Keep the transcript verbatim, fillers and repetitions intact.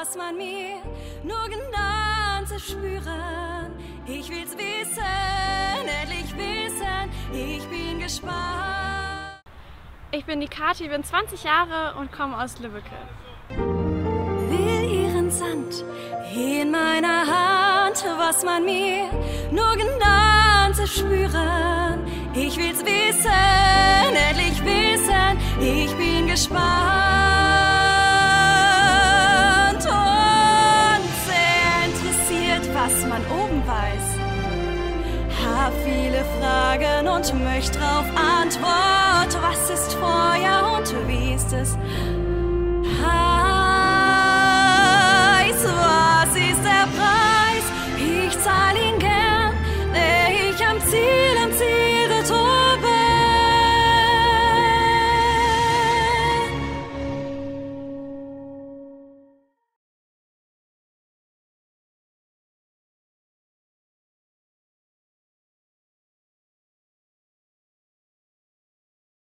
was man mir nur genannt zu spüren. Ich will's wissen, endlich wissen, ich bin gespannt. Ich bin die Kathi, bin zwanzig Jahre und komme aus Lübbecke. Will ihren Sand in meiner Hand, was man mir nur genannt zu spüren. Ich will's wissen, endlich wissen, ich bin gespannt und sehr interessiert, was man oben weiß. Hab viele Fragen und möchte drauf Antwort. Was ist Feuer und wie ist es heiß? Was ist der Preis? Ich zahl ihn gern.